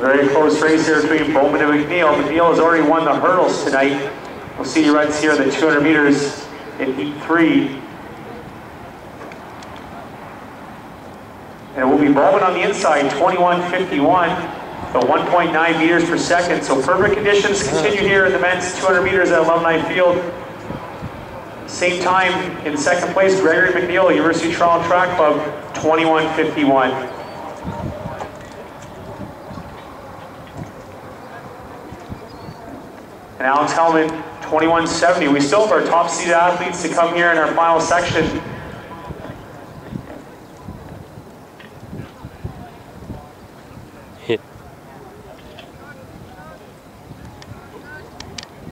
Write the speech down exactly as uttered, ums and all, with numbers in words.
very close race here between Bowman and McNeil. McNeil has already won the hurdles tonight. We'll see he runs here the two hundred meters in heat three. And it will be Bowman on the inside, twenty-one fifty-one, the one point nine meters per second. So perfect conditions continue here in the men's two hundred meters at Alumni Field. Same time in second place, Gregory McNeil, University of Toronto Track Club, twenty-one fifty-one. And Alex Hellman, twenty-one seventy. We still have our top seeded athletes to come here in our final section.